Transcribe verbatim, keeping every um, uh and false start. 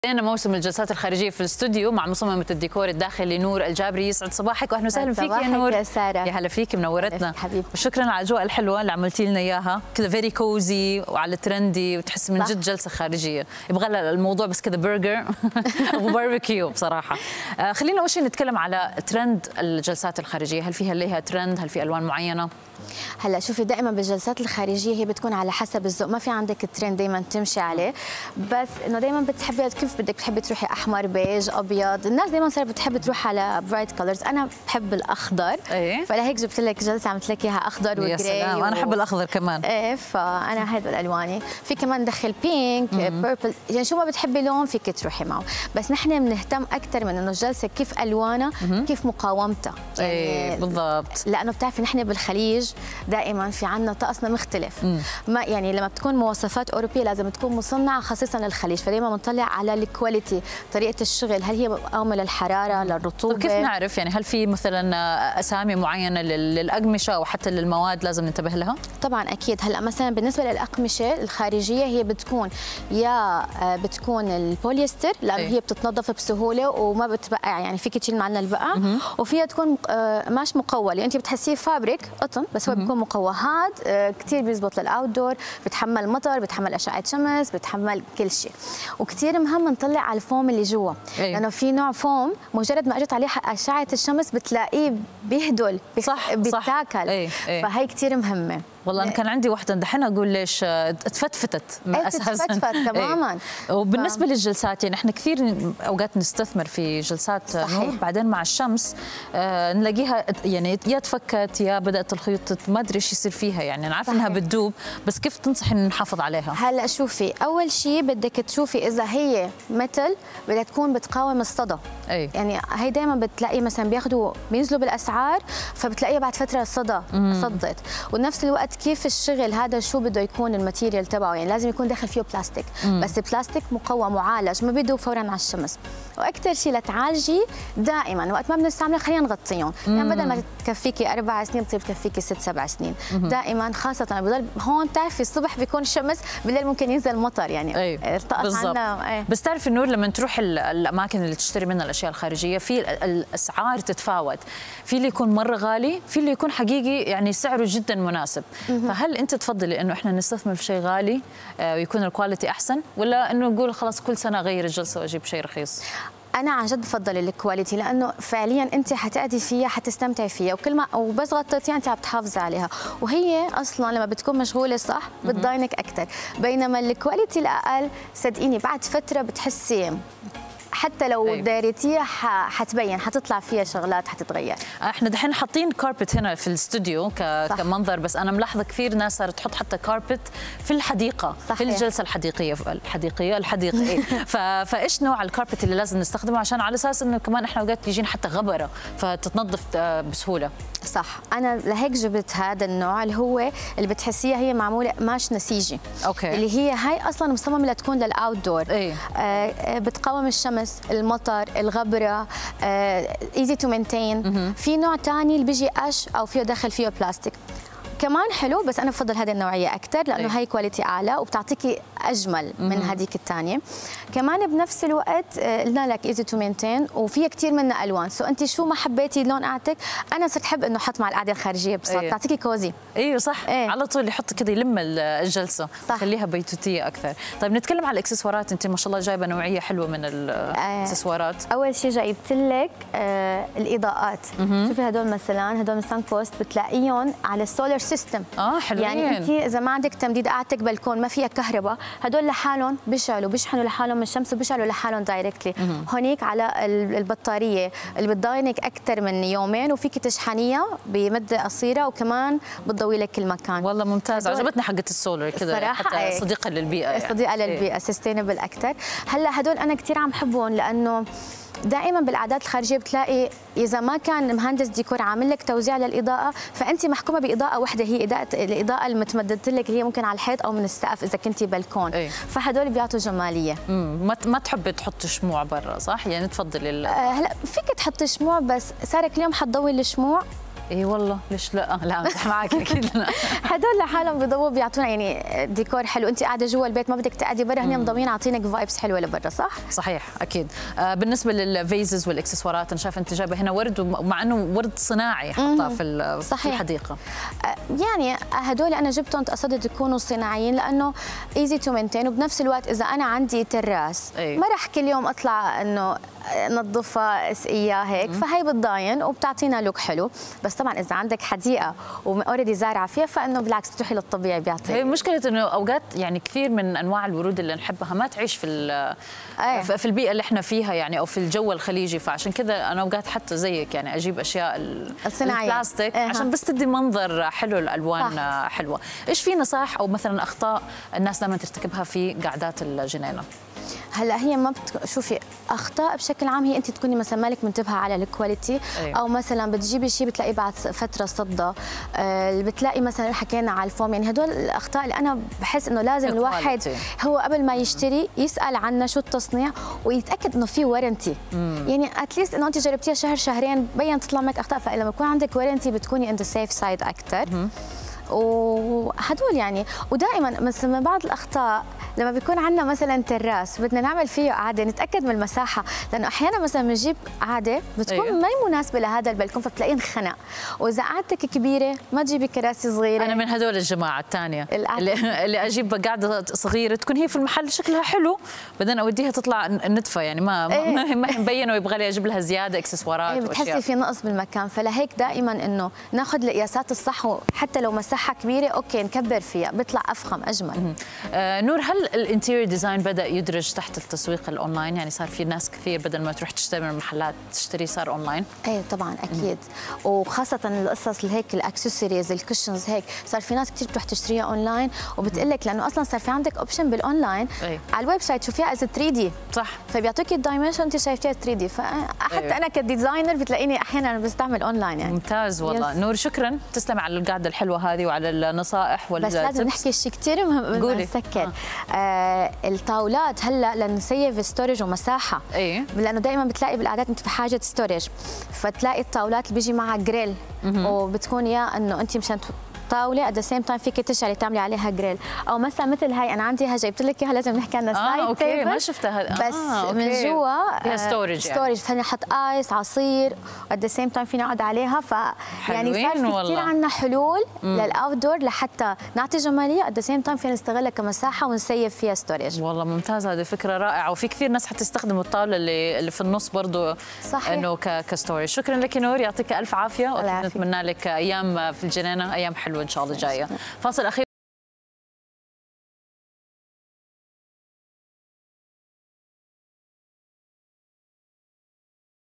بدينا موسم الجلسات الخارجيه في الاستوديو مع مصممه الديكور الداخلي نور الجابري. يسعد صباحك واهلا وسهلا فيك يا نور. يا ساره. يا هلا فيك، منورتنا حبيبي. وشكرا على الاجواء الحلوه اللي عملتي لنا اياها، كذا فيري كوزي وعلى ترندي وتحس من جد جلسه خارجيه. يبغى لها الموضوع بس كذا برجر وباربيكيو بصراحه. آه خلينا اول شيء نتكلم على ترند الجلسات الخارجيه، هل فيها لها ترند؟ هل في الوان معينه؟ هلا شوفي، دائما بالجلسات الخارجيه هي بتكون على حسب الذوق، ما في عندك الترند دائما تمشي عليه، بس انه دائما بتحبي كيف بدك تحبي تروحي احمر بيج ابيض. الناس دائما صارت بتحب تروح على برايت كولرز، انا بحب الاخضر. ايه؟ فلهيك جبت لك جلسه عملت لك اياها اخضر وجراي. يا سلام، انا احب الاخضر كمان. ايه، فانا هذا الالواني. في كمان دخل بينك بيربل، يعني شو ما بتحبي لون فيك تروحي معه، بس نحن بنهتم اكثر من انه الجلسه كيف الوانها كيف مقاومتها. يعني ايه بالضبط، لانه بتعرفي نحن بالخليج دائما في عندنا طقسنا مختلف. مم. ما يعني لما بتكون مواصفات اوروبيه لازم تكون مصنعه خاصه للخليج، فدائما بنطلع على الكواليتي، طريقه الشغل، هل هي مقاومه للحراره للرطوبه. طيب كيف نعرف يعني هل في مثلا اسامي معينه للاقمشه او حتى للمواد لازم ننتبه لها؟ طبعا اكيد. هلا مثلا بالنسبه للاقمشه الخارجيه هي بتكون يا بتكون البوليستر لانه هي بتتنظف بسهوله وما بتبقع، يعني فيك تشيل معنا البقع، وفيها تكون قماش مقول، يعني انت بتحسيه فابريك قطن بس هو بيكون مقوى. هذا كثير بيزبط للاوت دور، بتحمل مطر، بتحمل اشعه شمس، بتحمل كل شيء. وكثير مهم نطلع على الفوم اللي جوا، أيوه. لانه في نوع فوم مجرد ما اجت عليه اشعه الشمس بتلاقيه بيهدل، صح بيتاكل. أيه. أيه. فهي كثير مهمه. والله انا كان عندي وحده دحين اقول ليش اتفتفتت اساسا. اتفتفت تماما. ايه. وبالنسبه ف... للجلسات يعني احنا كثير اوقات نستثمر في جلسات صحيح. نور، بعدين مع الشمس آه نلاقيها يعني يا تفكت يا بدات الخيوط ما ادري ايش يصير فيها، يعني انا عارفه انها بتدوب، بس كيف تنصحي ان نحافظ عليها؟ هلا شوفي، اول شيء بدك تشوفي اذا هي مثل بدها تكون بتقاوم الصدى. أي. يعني هي دائما بتلاقي مثلا بياخذوا بينزلوا بالاسعار فبتلاقيها بعد فتره الصدى صدت، ونفس الوقت كيف الشغل هذا شو بده يكون الماتيريال تبعه، يعني لازم يكون داخل فيه بلاستيك، مم. بس بلاستيك مقوى معالج ما بيدوب فورا على الشمس. واكثر شيء لتعالجي دائما وقت ما بنستعملها خلينا نغطيهم، يعني بدل ما تكفيكي اربع سنين بتصير تكفيكي ست سبع سنين. مم. دائما خاصه بضل هون بتعرفي الصبح بيكون الشمس، بالليل ممكن ينزل مطر، يعني أيوه. الطقس عندنا. أيه. بس تعرفي النور لما تروح الاماكن اللي تشتري منها الاشياء الخارجيه في الاسعار تتفاوت، في اللي يكون مره غالي، في اللي يكون حقيقي يعني سعره جدا مناسب. مم. فهل انت تفضلي انه احنا نستثمر في شيء غالي ويكون الكواليتي احسن، ولا انه نقول خلاص كل سنه اغير الجلسه واجيب شيء رخيص؟ أنا عن جد بفضل الكواليتي، لأنه فعليا أنت حتأدي فيها حتستمتعي فيها، وكل ما وبس غطيتيها أنت عم تحافظي عليها، وهي أصلا لما بتكون مشغولة صح بتضاينك أكثر، بينما الكواليتي الأقل صدقيني بعد فترة بتحسي حتى لو أيوة. داريتيها حتبين، حتطلع فيها شغلات حتتغير. احنا دحين حاطين كاربت هنا في الاستوديو ك... كمنظر، بس انا ملاحظه كثير ناس صارت تحط حتى كاربت في الحديقه. صحيح. في الجلسه الحديقيه الحديقيه الحديقه إيه؟ ف... فايش نوع الكاربت اللي لازم نستخدمه عشان على اساس انه كمان احنا اوقات يجينا حتى غبره فتتنظف بسهوله؟ صح، انا لهيك جبت هذا النوع اللي هو اللي بتحسيها هي معموله قماش نسيجي. اوكي. اللي هي هاي اصلا مصممه لتكون للاوت دور. ايه؟ آه بتقاوم الشمس، المطر، الغبره، ايزي تو مينتين. في نوع ثاني اللي بيجي قش او فيه داخل فيه بلاستيك كمان حلو، بس انا بفضل هذه النوعيه اكثر لانه هي كواليتي اعلى وبتعطيكي اجمل من هذيك الثانيه. كمان بنفس الوقت قلنا لك ايزي تو مينتين، وفيها كثير منها الوان، سو انت شو ما حبيتي لون قعدتك. انا صرت احب انه احط مع القعده الخارجيه بصراحه، بتعطيكي كوزي. ايوه صح. أيه. على طول يحط كذا يلم الجلسه، خليها بيتوتيه اكثر. طيب نتكلم على الاكسسوارات، انت ما شاء الله جايبه نوعيه حلوه من الاكسسوارات. أه. اول شيء جايبت لك آه الاضاءات. مم. شوفي هدول مثلا، هدول سان بوست بتلاقيهم على السولار سيستم. اه حلوين. يعني انت اذا ما عندك تمديد قعدتك بلكون ما فيها كهرباء، هدول لحالهم بيشعلوا بيشحنوا لحالهم من الشمس وبيشعلوا لحالهم دايركتلي. هونيك على البطاريه اللي بتضاينك اكثر من يومين، وفيك تشحنيها بمده قصيره وكمان بتضوي لك المكان. والله ممتاز، عجبتني حقه السولار كذا، حتى صديقه للبيئه يعني. صديقه للبيئه، سستينبل اكثر. هلا هدول انا كثير عم بحبهم لانه دائما بالقعدات الخارجيه بتلاقي اذا ما كان مهندس ديكور عامل لك توزيع للاضاءه فانت محكومه باضاءه وحده، هي اضاءه الاضاءه المتمدده لك اللي هي ممكن على الحيط او من السقف اذا كنتي بلكون. أي. فهدول بيعطوا جماليه. امم ما ما تحبي تحطي شموع برا صح؟ يعني تفضلي آه هلا فيك تحطي شموع، بس صار كل يوم حتضوي الشموع اي والله ليش لا؟ لا امزح معك اكيد لا. هدول لحالهم بيضووا بيعطونا يعني ديكور حلو، انت قاعده جوا البيت ما بدك تقعدي برا، هن مضوين عاطينك فايبس حلوه لبرا، صح؟ صحيح اكيد. آه بالنسبه للفيزز والاكسسوارات انا شايفه انت جايبه هنا ورد، ومع انه ورد صناعي حطها في في الحديقه. آه يعني هدول انا جبتهم قصدت يكونوا صناعيين لانه ايزي تو مينتين، وبنفس الوقت اذا انا عندي تراس أي. ما راح كل يوم اطلع انه نظفها اسقيها هيك، فهي بتضاين وبتعطينا لوك حلو. بس طبعا اذا عندك حديقه واوريدي زارعه فيها فانه بالعكس بتروحي للطبيعي بيعطي. هي مشكله انه اوقات يعني كثير من انواع الورود اللي نحبها ما تعيش في أيه. في البيئه اللي احنا فيها يعني، او في الجو الخليجي، فعشان كذا انا اوقات حتى زيك يعني اجيب اشياء الصناعيه البلاستيك أيه. عشان بس تدي منظر حلو، الالوان صح. حلوه. ايش في نصائح او مثلا اخطاء الناس دائما ترتكبها في قعدات الجنينه؟ هلا هي ما بت... شوفي اخطاء بشكل عام هي انت تكوني مثلا مالك منتبهه على الكواليتي. أيوة. او مثلا بتجيبي شيء بتلاقيه بعد فتره صدى، آه بتلاقي مثلا حكينا على الفوم، يعني هدول الاخطاء اللي انا بحس انه لازم الواحد هو قبل ما يشتري يسال عنها شو التصنيع ويتاكد انه في ورنتي. يعني اتليست انه انت جربتيها شهر شهرين بين تطلع معك اخطاء، فلما يكون عندك ورنتي بتكوني ان ذا سيف سايد اكثر. وهدول يعني. ودائما مثلا من بعض الاخطاء لما بيكون عندنا مثلا تراس بدنا نعمل فيه قعده نتاكد من المساحه، لانه احيانا مثلا بنجيب قعده بتكون أيوه. ما هي مناسبه لهذا البلكون فبتلاقيه انخنق، واذا قعدتك كبيره ما تجيبي كراسي صغيره. انا من هدول الجماعه الثانيه اللي, اللي اجيب قاعده صغيره تكون هي في المحل شكلها حلو، بعدين اوديها تطلع نتفه يعني ما أيه. ما ما مبينه، ويبغى لي اجيب لها زياده اكسسوارات. أيه بتحسي في نقص بالمكان، فلهيك دائما انه ناخذ القياسات الصح، وحتى لو مساحه كبيره اوكي نكبر فيها بيطلع افخم اجمل. آه نور، هل الانتيريور ديزاين بدا يدرج تحت التسويق الاونلاين؟ يعني صار في ناس كثير بدل ما تروح تشتري من المحلات تشتري صار اونلاين؟ ايه طبعا اكيد. مم. وخاصه القصص اللي هيك الاكسسوارز الكوشنز هيك صار في ناس كثير بتروح تشتريها اونلاين، وبتقول لك لانه اصلا صار في عندك اوبشن بالاونلاين أيه. على الويب سايت شوفيها از ثري دي، صح، فبيعطوكي الدايمنشن انت شايفتيها ثري دي، فحتى أيه. انا كديزاينر بتلاقيني احيانا بستعمل اونلاين يعني. ممتاز والله. يس. نور شكرا، تسلم على القعده الحلوه هذه وعلى النصائح وال بس لازم نحكي شيء كثير مهم قبل ما نسكر. آه. آه الطاولات هلا لنسيف ستورج ومساحه، ايه، لانه دائما بتلاقي بالقعدات انت في حاجه ستورج، فتلاقي الطاولات اللي بيجي معها جريل وبتكون يا انه انت مشان طاوله ات ذا سيم تايم فيك تشعلي تعملي عليها جريل، او مثلا مثل هاي انا عندي هجا جبت لك اياها لازم نحكي عنها سايد آه اوكي تيبل. ما شفتها بس آه، من جوا فيها ستورج ستورج فينا نحط ايس عصير ات ذا سيم تايم فينا نقعد عليها، ف يعني صار في كثير عندنا حلول للاوت دور لحتى نعطي جماليه ات ذا سيم تايم فينا نستغلها كمساحه ونسيف فيها ستورج. والله ممتاز، هذه فكره رائعه، وفي كثير ناس حتستخدموا الطاوله اللي اللي في النص برضه انه كستورج. شكرا لك نور، يعطيك الف عافيه، ونتمنى لك ايام في الجنينه ايام حلوه ان شاء الله جايه. فاصل اخير.